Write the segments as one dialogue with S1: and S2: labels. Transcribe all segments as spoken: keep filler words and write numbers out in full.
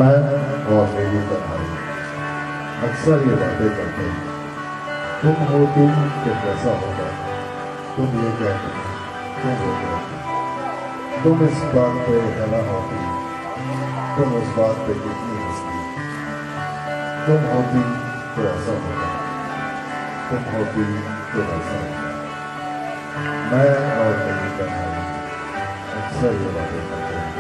S1: मैं और मेरी तन्हाई अक्सर ये बातें करते हैं, तुम होती कि कैसा होगा, तुम ये कहते तुम हो जाती, तुम इस बात पे हैरान होती, तुम उस बात पे कितनी हंसती, तुम होती तो ऐसा होगा, तुम होती तो ऐसा होगा। मैं और मेरी तन्हाई अक्सर ये बातें करते हैं।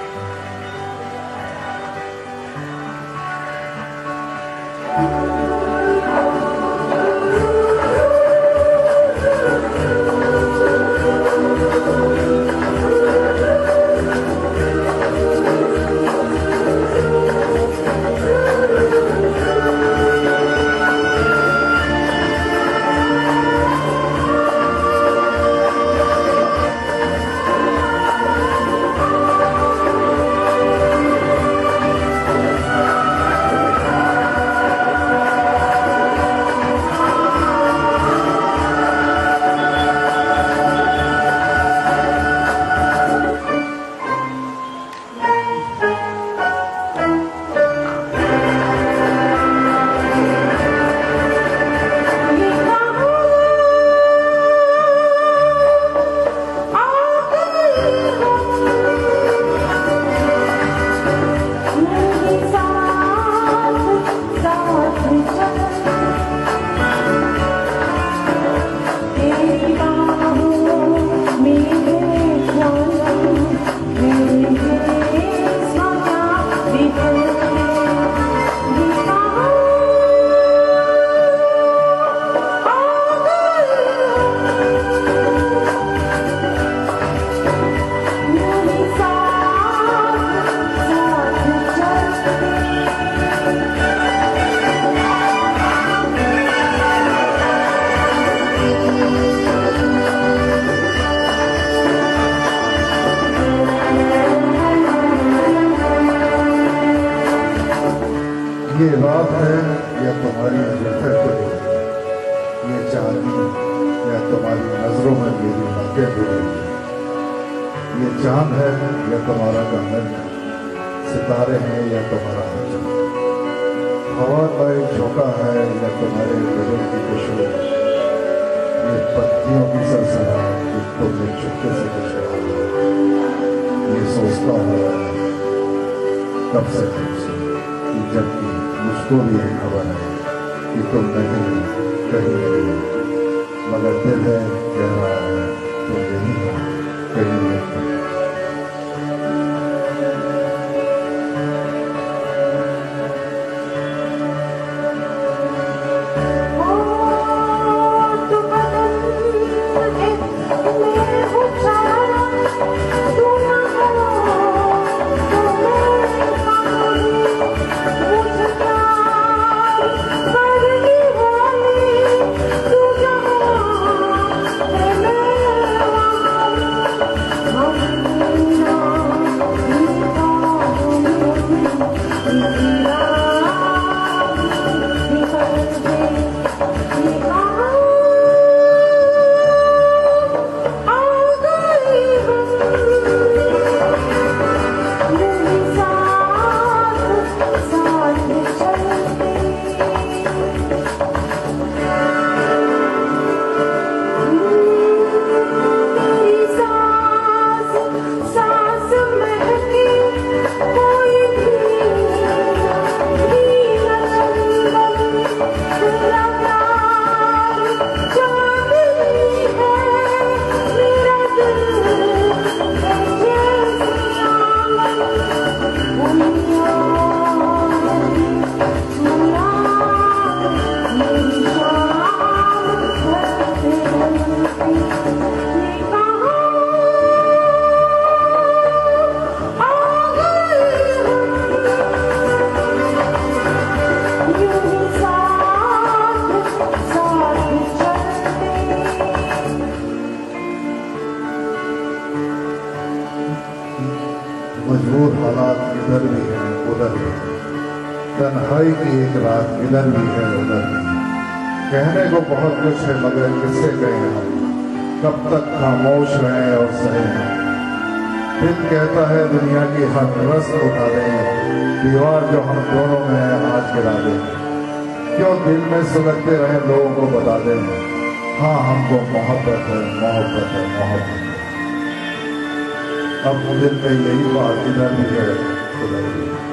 S1: ये रात है या तुम्हारी जुल्फे खुली, ये चांदनी या तुम्हारी नजरों में मेरी बातें बुरी, ये चांद है या तुम्हारा कंगन, सितारे हैं या तुम्हारा आंचल, हवा का एक झोंका है या तुम्हारे गजल की खुशबू, ये पत्तियों की सरसराहट कि तुमने चुपके से कुछ कहा, ये सोचता हुआ कब से तुमसे जबकि मुझको भी ये खबर है कि तुम नहीं कहीं नहीं, मगर दिल है कह रहा है तुम यही हो कहीं नहीं। मजबूर हालात इधर भी है उधर भी है, तन्हाई की एक रात इधर भी है उधर भी है, कहने को बहुत कुछ है मगर किससे कहें हम, कब तक खामोश रहें और सहे हम, दिल कहता है दुनिया की हर रस्म उठा दें, दीवार जो हम दोनों में है आज गिरा दें। क्यों दिल में सुलगते रहे लोगों को बता दें, हाँ हमको मोहब्बत है, मोहब्बत है, मोहब्बत है। अब दिल में यही बात इधर भी है खुदा।